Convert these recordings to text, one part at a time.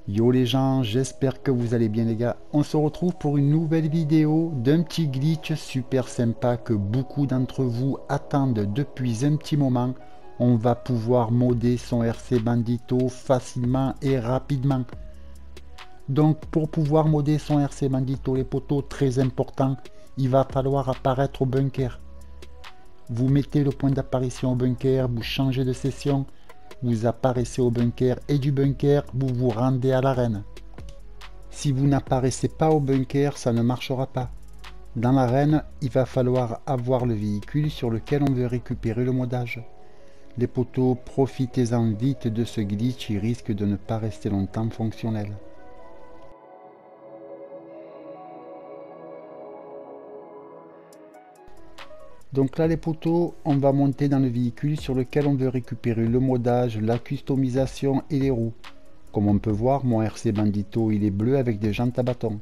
Yo les gens, j'espère que vous allez bien les gars. On se retrouve pour une nouvelle vidéo d'un petit glitch super sympa que beaucoup d'entre vous attendent depuis un petit moment. On va pouvoir modder son RC Bandito facilement et rapidement. Donc pour pouvoir modder son RC Bandito, les potos, très important, il va falloir apparaître au bunker. Vous mettez le point d'apparition au bunker, vous changez de session. Vous apparaissez au bunker et du bunker, vous vous rendez à l'arène. Si vous n'apparaissez pas au bunker, ça ne marchera pas. Dans l'arène, il va falloir avoir le véhicule sur lequel on veut récupérer le modage. Les potos, profitez-en vite de ce glitch, il risque de ne pas rester longtemps fonctionnel. Donc là les potos, on va monter dans le véhicule sur lequel on veut récupérer le modage, la customisation et les roues. Comme on peut voir, mon RC Bandito il est bleu avec des jantes à bâton.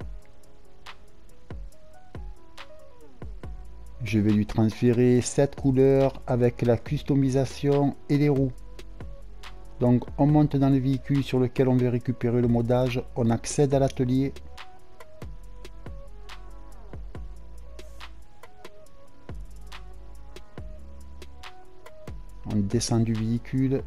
Je vais lui transférer cette couleur avec la customisation et les roues. Donc on monte dans le véhicule sur lequel on veut récupérer le modage, on accède à l'atelier. On descend du véhicule.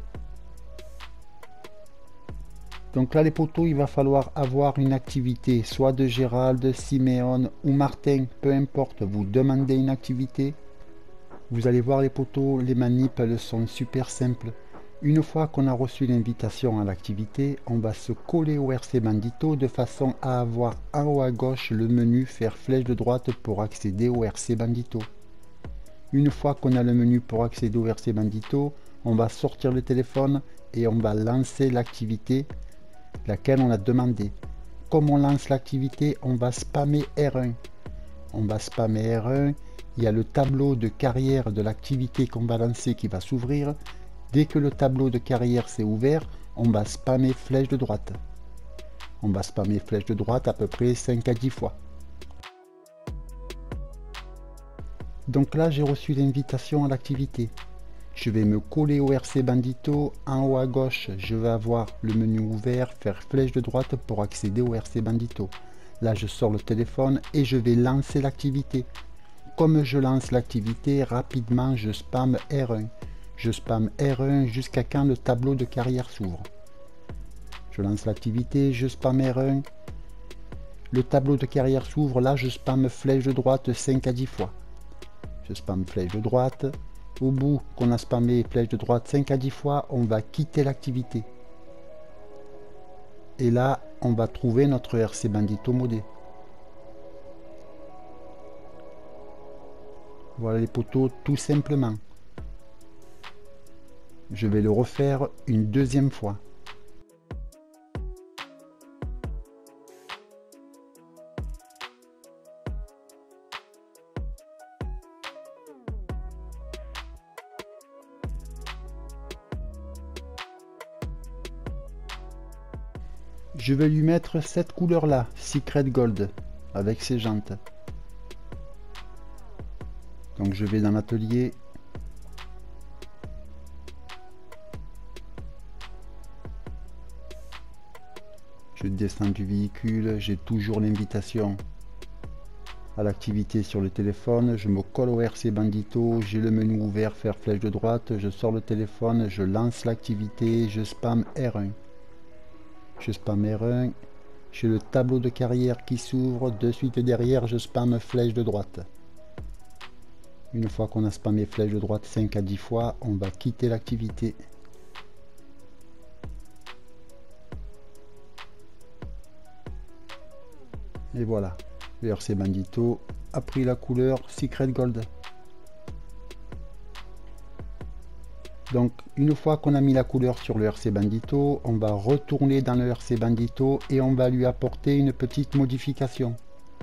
Donc là les potos, il va falloir avoir une activité, soit de Gérald, Siméon ou Martin, peu importe, vous demandez une activité. Vous allez voir les potos, les manips elles sont super simples. Une fois qu'on a reçu l'invitation à l'activité, on va se coller au RC Bandito de façon à avoir en haut à gauche le menu faire flèche de droite pour accéder au RC Bandito. Une fois qu'on a le menu pour accéder au RC Bandito, on va sortir le téléphone et on va lancer l'activité laquelle on a demandé. Comme on lance l'activité, on va spammer R1. On va spammer R1, il y a le tableau de carrière de l'activité qu'on va lancer qui va s'ouvrir. Dès que le tableau de carrière s'est ouvert, on va spammer flèche de droite. On va spammer flèche de droite à peu près 5 à 10 fois. Donc là, j'ai reçu l'invitation à l'activité. Je vais me coller au RC Bandito. En haut à gauche, je vais avoir le menu ouvert, faire flèche de droite pour accéder au RC Bandito. Là, je sors le téléphone et je vais lancer l'activité. Comme je lance l'activité, rapidement, je spamme R1. Je spamme R1 jusqu'à quand le tableau de carrière s'ouvre. Je lance l'activité, je spamme R1. Le tableau de carrière s'ouvre, là, je spamme flèche de droite 5 à 10 fois. Je spamme flèche de droite. Au bout qu'on a spammé flèche de droite 5 à 10 fois, on va quitter l'activité. Et là, on va trouver notre RC Bandito modé. Voilà les potos, tout simplement. Je vais le refaire une deuxième fois. Je vais lui mettre cette couleur là, Secret Gold, avec ses jantes. Donc je vais dans l'atelier. Je descends du véhicule, j'ai toujours l'invitation à l'activité sur le téléphone. Je me colle au RC Bandito, j'ai le menu ouvert, faire flèche de droite. Je sors le téléphone, je lance l'activité, je spamme R1. Je spamme R1, j'ai le tableau de carrière qui s'ouvre, de suite derrière je spamme flèche de droite. Une fois qu'on a spammé flèche de droite 5 à 10 fois, on va quitter l'activité. Et voilà, le RC Bandito a pris la couleur Secret Gold. Donc une fois qu'on a mis la couleur sur le RC Bandito, on va retourner dans le RC Bandito et on va lui apporter une petite modification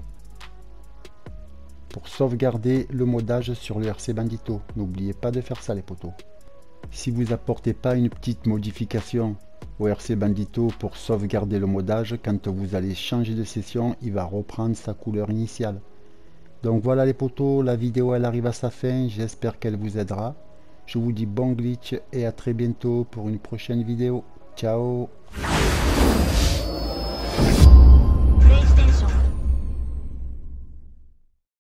pour sauvegarder le modage sur le RC Bandito. N'oubliez pas de faire ça les potos. Si vous apportez pas une petite modification au RC Bandito pour sauvegarder le modage, quand vous allez changer de session, il va reprendre sa couleur initiale. Donc voilà les potos, la vidéo elle arrive à sa fin, j'espère qu'elle vous aidera. Je vous dis bon glitch et à très bientôt pour une prochaine vidéo. Ciao.